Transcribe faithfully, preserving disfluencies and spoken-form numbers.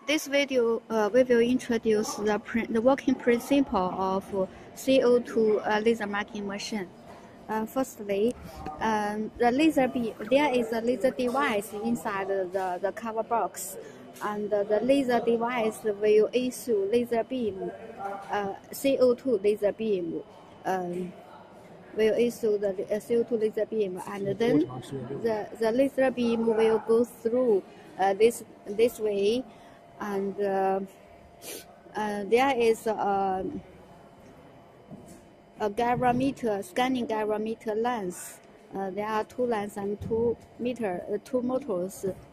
this video, uh, we will introduce the, the working principle of C O two uh, laser marking machine. Uh, firstly, um, the laser beam, there is a laser device inside the, the cover box, and uh, the laser device will issue laser beam, uh, C O two laser beam, um, will issue the uh, C O two laser beam, and then the, the laser beam will go through uh, this, this way, and uh, uh, there is a, a gyrometer, scanning gyrometer lens. Uh, there are two lens and two meter, uh, two motors